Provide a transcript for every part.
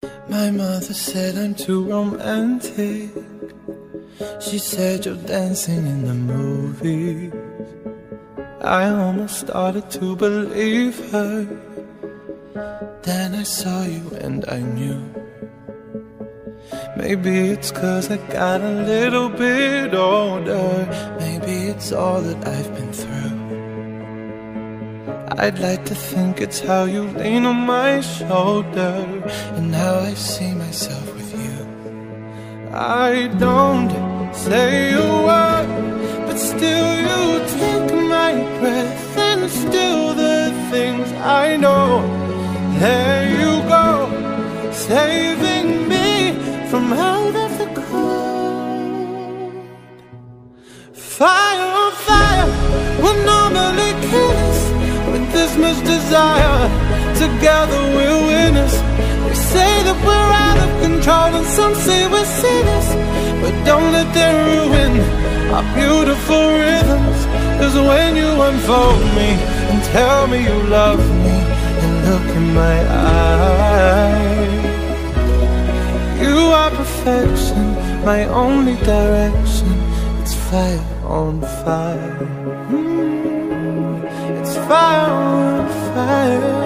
My mother said I'm too romantic. She said you're dancing in the movies. I almost started to believe her. Then I saw you and I knew. Maybe it's 'cause I got a little bit older. Maybe it's all that I've been through. I'd like to think it's how you lean on my shoulder, and how I see myself with you. I don't say a word, but still you take my breath, and still the things I know. There you go, saving me from out of the cold. Fire on fire, we're normally killers. With this much desire, together we're winners. They say that we're out of control, and some say we're sinners. But don't let them ruin our beautiful rhythms. 'Cause when you unfold me and tell me you love me, and look in my eyes, you are perfection, my only direction. It's fire on fire. It's fire on fire.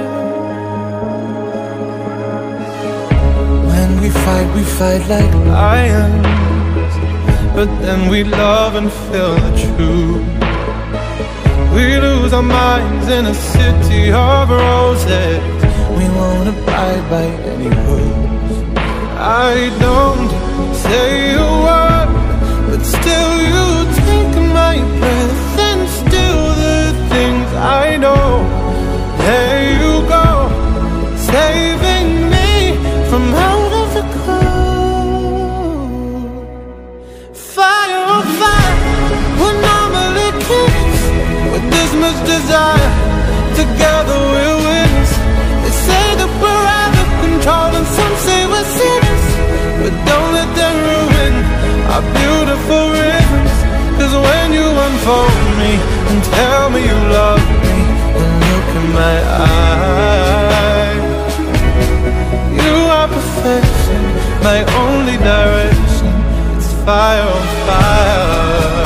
When we fight like lions, but then we love and feel the truth. We lose our minds in a city of roses. We won't abide by any rules. I don't say a word, but still you take my breath, and still the things I know. There you go, saving me from out of the cold. Fire on fire, we're normally kids. With this much desire, together we're winners. They say that we're out of control, and some say we're sinners. But don't let them ruin our beautiful rhythms. 'Cause when you unfold me and tell me you love me, and look in my eyes, you are perfection, my only direction. It's fire on fire.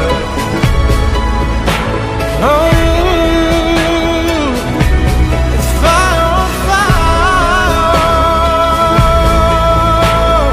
Oh, it's fire on fire.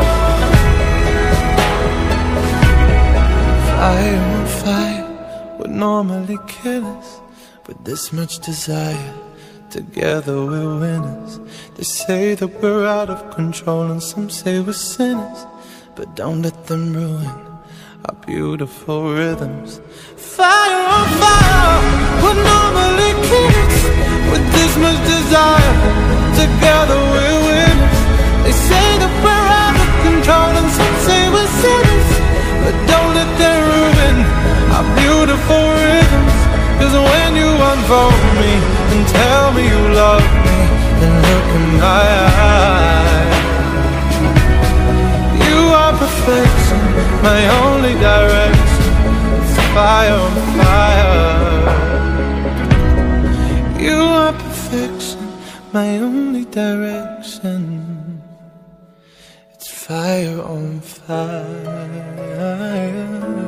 Fire on fire would normally kill us. With this much desire, together we're winners. They say that we're out of control, and some say we're sinners. But don't let them ruin our beautiful rhythms. Fire on fire, we're normally kids. With this much desire, together we're winners. They say that we're out of control, and some say we're sinners. But don't let them ruin our beautiful rhythms. 'Cause when you unfold me and tell me you love me, and look in my eyes, you are perfection, my only direction. It's fire on fire. You are perfection, my only direction. It's fire on fire.